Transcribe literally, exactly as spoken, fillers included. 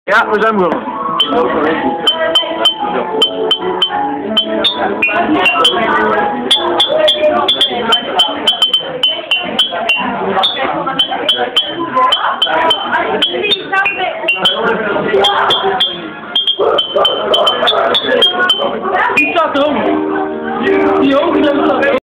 Ja, we zijn begonnen. Die staat erop. Die hoog